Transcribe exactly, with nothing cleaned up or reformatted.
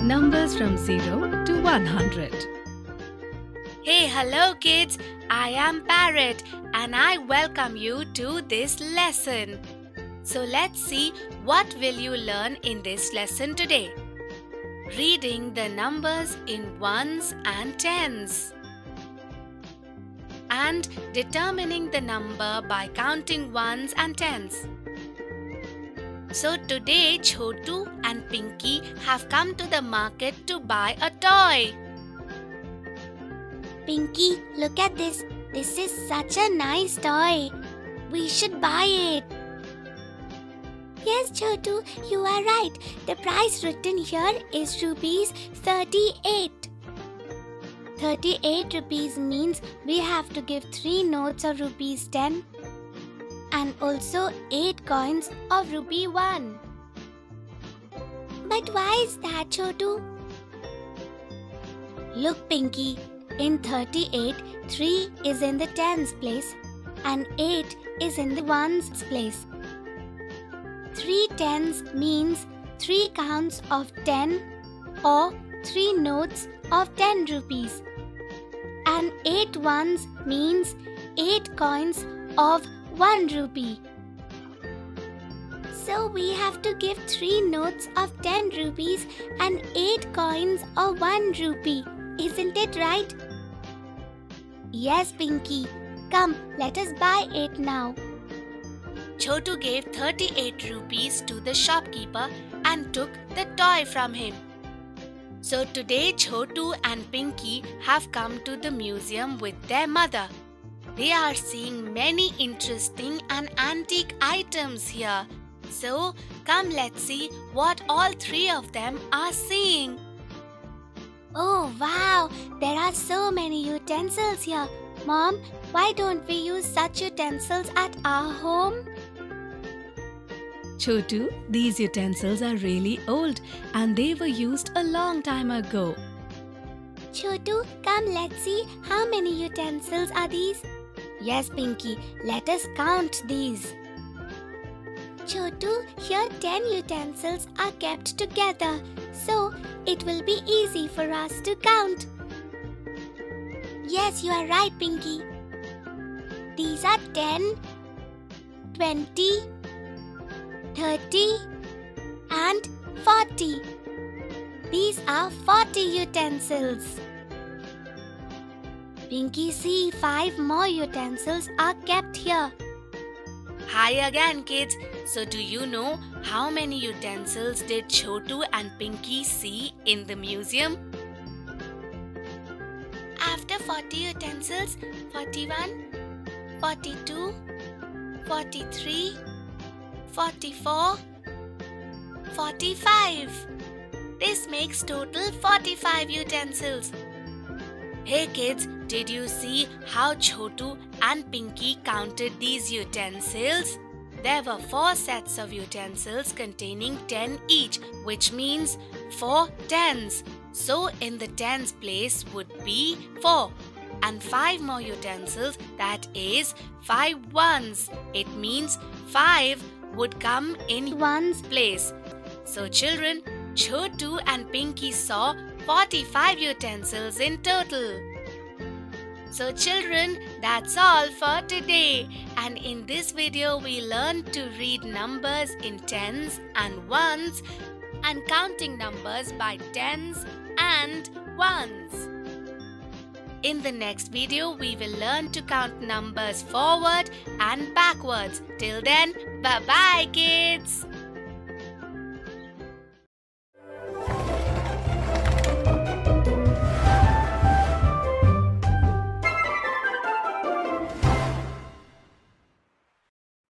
numbers from zero to one hundred. Hey, hello kids, I am Parrot and I welcome you to this lesson. So let's see what will you learn in this lesson today. Reading the numbers in ones and tens. And determining the number by counting ones and tens. So today Chotu and Pinky have come to the market to buy a toy. Pinky, look at this. This is such a nice toy. We should buy it. Yes, Chotu, you are right. The price written here is rupees thirty-eight. thirty-eight rupees means we have to give three notes of rupees ten and also eight coins of rupee one. But why is that, Chotu? Look, Pinky, in thirty-eight, three is in the tens place and eight is in the ones place. Three tens means three counts of ten or three notes of ten rupees. And eight ones means eight coins of one rupee. So we have to give three notes of ten rupees and eight coins of one rupee. Isn't it right? Yes, Pinky. Come, let us buy it now. Chotu gave thirty-eight rupees to the shopkeeper and took the toy from him. So today Chotu and Pinky have come to the museum with their mother. They are seeing many interesting and antique items here. So come, let's see what all three of them are seeing. Oh wow, there are so many utensils here. Mom, why don't we use such utensils at our home? Chotu, these utensils are really old and they were used a long time ago. Chotu, come, let's see how many utensils are these. Yes, Pinky, let us count these. Chotu, here ten utensils are kept together, so it will be easy for us to count. Yes, you are right, Pinky. These are ten, twenty, thirty and forty. These are forty utensils. Pinky, see, five more utensils are kept here. Hi again, kids. So do you know how many utensils did Chotu and Pinky see in the museum? After forty utensils, forty-one, forty-two, forty-three, forty-four, forty-five. This makes total forty-five utensils. Hey kids, did you see how Chotu and Pinky counted these utensils? There were four sets of utensils containing ten each, which means four tens. So in the tens place would be four. And five more utensils, that is five ones. It means five would come in ones place. So children, Chotu and Pinky saw forty-five utensils in total. So children, that's all for today. And in this video, we learned to read numbers in tens and ones and counting numbers by tens and ones. In the next video, we will learn to count numbers forward and backwards. Till then, bye-bye kids!